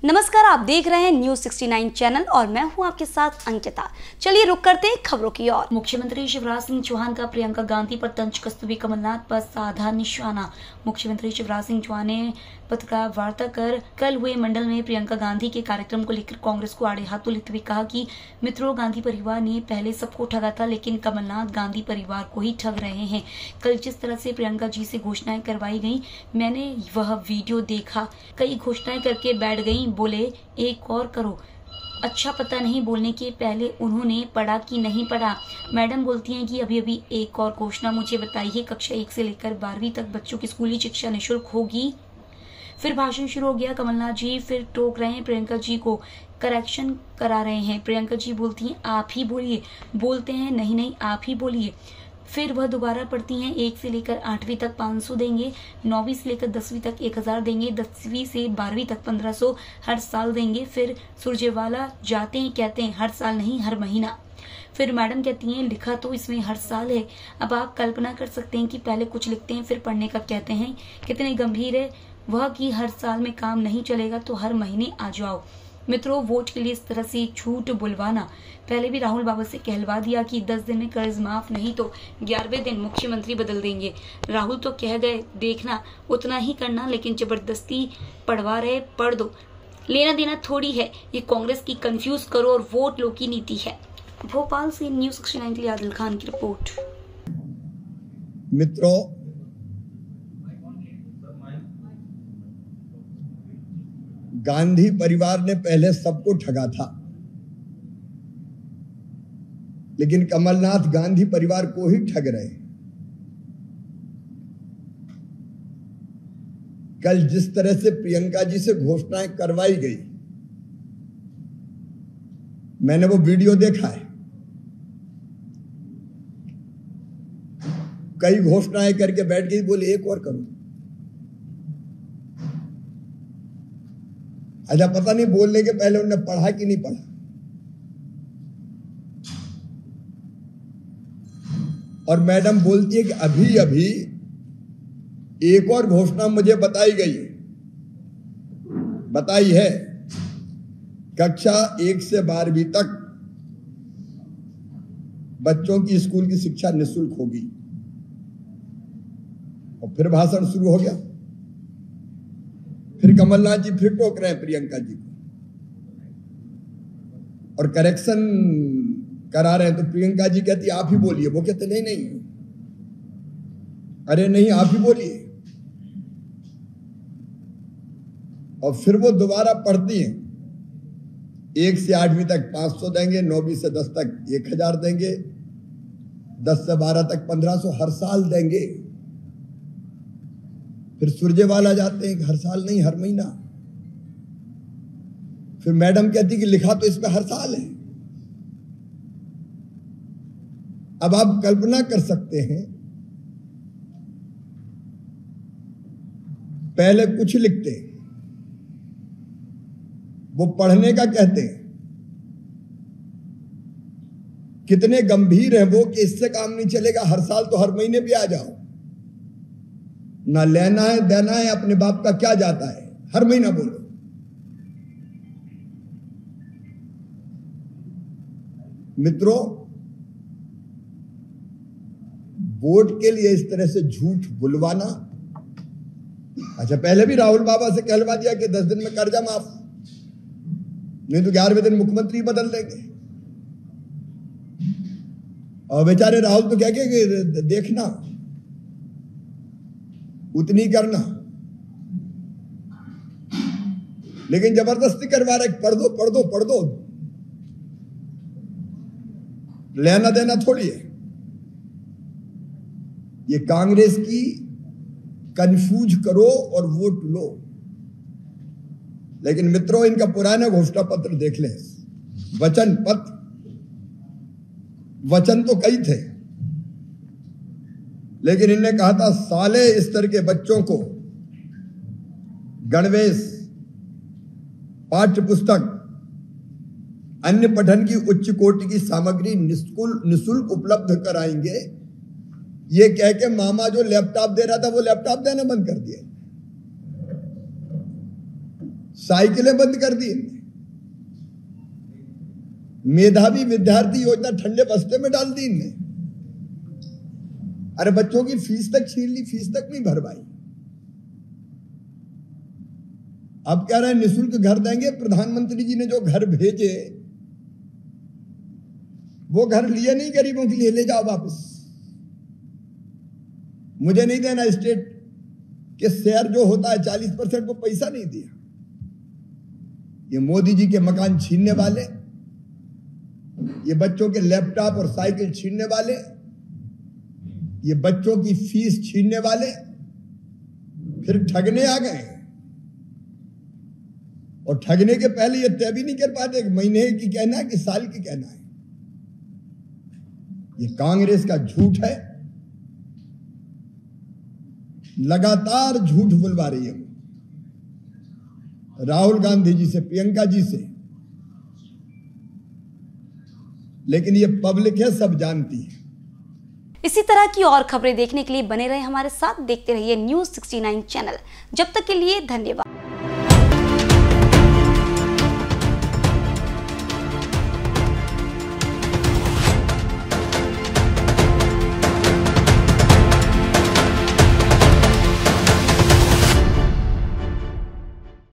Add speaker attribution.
Speaker 1: नमस्कार, आप देख रहे हैं न्यूज 69 चैनल और मैं हूं आपके साथ अंकिता। चलिए रुक करते हैं खबरों की ओर। मुख्यमंत्री शिवराज सिंह चौहान का प्रियंका गांधी पर तंज कसते हुए कमलनाथ पर साधा निशाना। मुख्यमंत्री शिवराज सिंह चौहान ने पत्रकार वार्ता कर कल हुए मंडल में प्रियंका गांधी के कार्यक्रम को लेकर कांग्रेस को आड़े हाथों लेते हुए कहा कि मित्रों, गांधी परिवार ने पहले सबको ठगा था, लेकिन कमलनाथ गांधी परिवार को ही ठग रहे हैं। कल जिस तरह से प्रियंका जी से घोषणाएं करवाई गई, मैंने वह वीडियो देखा। कई घोषणाएं करके बैठ गई, बोले एक और करो। अच्छा, पता नहीं बोलने के पहले उन्होंने पढ़ा कि नहीं पढ़ा। मैडम बोलती हैं कि अभी अभी एक और घोषणा मुझे बताइए, कक्षा 1 से लेकर 12वीं तक बच्चों की स्कूली शिक्षा निःशुल्क होगी। फिर भाषण शुरू हो गया। कमलनाथ जी फिर टोक रहे हैं प्रियंका जी को, करेक्शन करा रहे हैं। प्रियंका जी बोलती हैं आप ही बोलिए, बोलते हैं नहीं नहीं आप ही बोलिए। फिर वह दोबारा पढ़ती हैं 1 से लेकर 8वीं तक 500 देंगे, 9वीं से लेकर 10वीं तक 1000 देंगे, 10वीं से 12वीं तक 1500 हर साल देंगे। फिर सुरजेवाला जाते हैं, कहते हैं हर साल नहीं हर महीना। फिर मैडम कहती हैं लिखा तो इसमें हर साल है। अब आप कल्पना कर सकते हैं कि पहले कुछ लिखते हैं फिर पढ़ने का कहते हैं। कितने गंभीर है वह कि हर साल में काम नहीं चलेगा तो हर महीने आ जाओ। मित्रों, वोट के लिए इस तरह से झूठ बुलवाना। पहले भी राहुल बाबा से कहलवा दिया कि 10 दिन में कर्ज माफ नहीं तो 11वें दिन मुख्यमंत्री बदल देंगे। राहुल तो कह गए देखना उतना ही करना, लेकिन जबरदस्ती पढ़वा रहे, पढ़ दो, लेना देना थोड़ी है। ये कांग्रेस की कंफ्यूज करो और वोट लो की नीति है। भोपाल से न्यूज 69 के लिए आदिल खान की रिपोर्ट।
Speaker 2: मित्रों, गांधी परिवार ने पहले सबको ठगा था, लेकिन कमलनाथ गांधी परिवार को ही ठग रहे। कल जिस तरह से प्रियंका जी से घोषणाएं करवाई गई, मैंने वो वीडियो देखा है। कई घोषणाएं करके बैठ गई, बोले एक और करो। अच्छा, पता नहीं बोलने के पहले उन्होंने पढ़ा कि नहीं पढ़ा। और मैडम बोलती है कि अभी अभी एक और घोषणा मुझे बताई है, कक्षा 1 से 12वीं तक बच्चों की स्कूल की शिक्षा निःशुल्क होगी। और फिर भाषण शुरू हो गया। फिर कमलनाथ जी फिर टोक रहे हैं प्रियंका जी को और करेक्शन करा रहे हैं। तो प्रियंका जी कहती आप ही बोलिए, वो कहते नहीं नहीं, अरे नहीं आप ही बोलिए। और फिर वो दोबारा पढ़ती हैं 1 से 8वीं तक 500 देंगे, 9वीं से 10 तक 1000 देंगे, 10 से 12 तक 1500 हर साल देंगे। फिर सुरजेवाला जाते हैं कि हर साल नहीं हर महीना। फिर मैडम कहती कि लिखा तो इसमें हर साल है। अब आप कल्पना कर सकते हैं, पहले कुछ लिखते हैं, वो पढ़ने का कहते हैं। कितने गंभीर हैं वो कि इससे काम नहीं चलेगा, हर साल तो हर महीने भी आ जाओ। ना लेना है देना है, अपने बाप का क्या जाता है, हर महीना बोलो। मित्रों, वोट के लिए इस तरह से झूठ बुलवाना। अच्छा, पहले भी राहुल बाबा से कहलवा दिया कि 10 दिन में कर्जा माफ, नहीं तो 11वें दिन मुख्यमंत्री बदल देंगे। और बेचारे राहुल तो कह के देखना उतनी करना, लेकिन जबरदस्ती करवा रहे, पढ़ दो पढ़ दो पढ़ दो, लेना देना थोड़ी है। ये कांग्रेस की कंफ्यूज करो और वोट लो। लेकिन मित्रों, इनका पुराना घोषणा पत्र देख लें, वचन पत्र, वचन तो कई थे, लेकिन इन्होंने कहा था साले स्तर के बच्चों को गणवेश, पाठ्य पुस्तक, अन्य पठन की उच्च कोटि की सामग्री निःशुल्क उपलब्ध कराएंगे। ये कह के मामा जो लैपटॉप दे रहा था वो लैपटॉप देना बंद कर दिया। साइकिलें बंद कर दी, मेधावी विद्यार्थी योजना ठंडे बस्ते में डाल दी इनने। अरे बच्चों की फीस तक छीन ली, फीस तक नहीं भरवाई। अब कह रहे हैं निःशुल्क घर देंगे। प्रधानमंत्री जी ने जो घर भेजे वो घर लिए नहीं गरीबों के लिए, ले जाओ वापस। मुझे नहीं देना। स्टेट के शेयर जो होता है 40% को पैसा नहीं दिया। ये मोदी जी के मकान छीनने वाले, ये बच्चों के लैपटॉप और साइकिल छीनने वाले, ये बच्चों की फीस छीनने वाले फिर ठगने आ गए। और ठगने के पहले ये तय भी नहीं कर पाते कि महीने की कहना है कि साल की कहना है। ये कांग्रेस का झूठ है, लगातार झूठ बुलवा रही है राहुल गांधी जी से, प्रियंका जी से। लेकिन ये पब्लिक है, सब जानती है।
Speaker 1: इसी तरह की और खबरें देखने के लिए बने रहे हमारे साथ, देखते रहिए News 69 चैनल। जब तक के लिए धन्यवाद।